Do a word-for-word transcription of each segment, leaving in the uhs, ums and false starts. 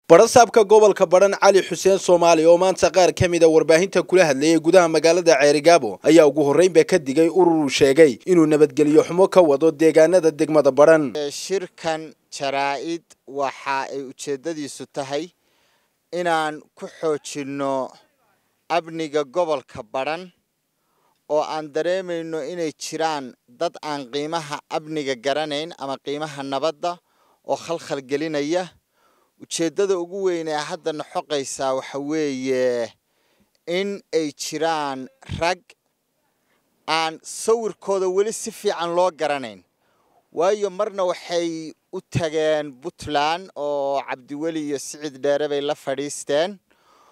barasaabka gobolka Baran Cali Xuseen Soomaali oo maanta qaar kamid ah warbaahinta kula hadlayay gudaha magaalada Ceerigaabo ayaa ugu horeynba ka digay urur sheegay inuu nabadgeliyo xumo ka wado deegaanada degmada Baran. shirkan jaraa'id waxa ay ujeedadiisu tahay inaan ku xoojino abniga gobolka Baran oo aan dareemayno inay jiraan dad aan qiimaha abniga garanayn ama qiimaha nabadda oo khalkhal gelinaya. ujeedada ugu weyn ee hadda noqoqaysa waxa weeye in ay jiraan rag aan sawirkooda wali si fiican loo garanayn waayo marna waxay u tageen Puntland oo Cabdiweli iyo Siciid Dheere bay la fadhiisteen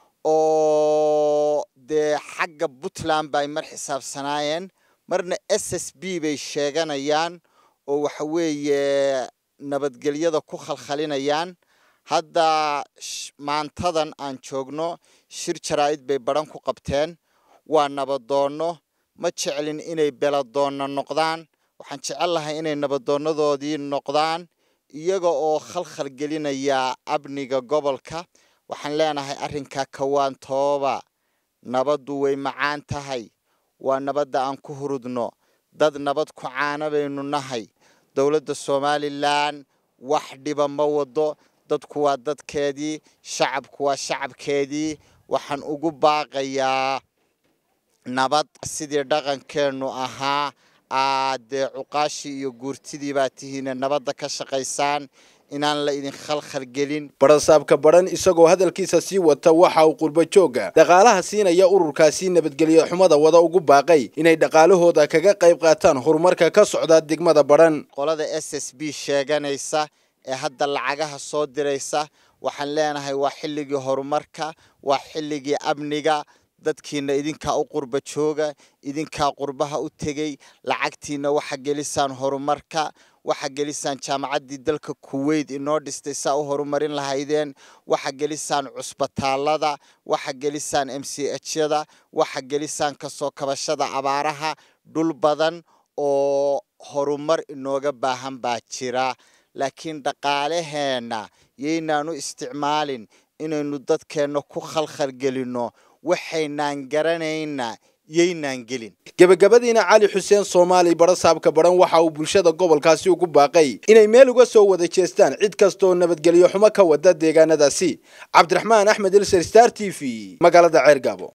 oo de xagga Puntland bay mar xisaabsanaayeen marna S S B bay sheeganayaan oo waxa weeye nabadgelyada ku khalkhalinayaan. hadda maantadan aan joogno shir jaraa'id bay Baran ku qabteen waa nabadoono ma jecelin inay beladoono noqdaan waxaan jecelahay inay nabadoonadoodii noqdaan iyaga oo khalkhal gelinaya abniga gobolka. waxaan leenahay arrinka kawaan tooba nabadu way macaan tahay waa nabadda aan ku hurudno dad nabad ku caana baynu nahay dawladda Soomaaliland wax dhiba ma wado dadku waa dadkeedii shacabku waa shacabkeedii waxaan ugu baaqayaa nabad sidii dhaqankeenu ahaa aad cuqaashi iyo guurtidii baa tihiin nabadda ka shaqaysaan inaan la idin khalkhal gelin. barasaabka Baran isagoo hadalkiisa sii wata waxa uu qurba jooga dhaqaalaha siinaya ururkaasi nabadgeliyo xumada wada ugu baaqay inay dhaqaalahooda kaga qayb qaataan horumarka ka socda degmada Baran. qolada S S B sheeganaysa ee hadda lacagaha soo diraysa waxaan leenahay waa xilligii horumarka waa xilligii amniga dadkiina idinka u qurba jooga idinka qurbaha u tagay lacagtiina waxa gelisaan horumarka waxa gelisaan jaamacadii dalka Kuwait inoo dhistay saa u horumarin lahaydeen waxa gelisaan cusbitaalada waxa gelisaan M C H-yada waxa gelisaan ka soo kabashada abaaraha dhul badan oo horumar inooga baahan baa jira laakiin dhaqaalaheena yeynaan u isticmaalin inaynu dadkeena ku khalkhal gelino waxaynaan garanayna yeynaan gelin. gabagabadiina Cali Xuseen Soomaali barasaabka Baran waxa uu bulshada gobolkaasi ugu baaqay inay meel uga soo wada jeestaan cid kasto nabadgeliyo xumo ka wada deegaanadaasi. Cabdiraxmaan Axmed Ilser Star T V magaalada Ceerigaabo.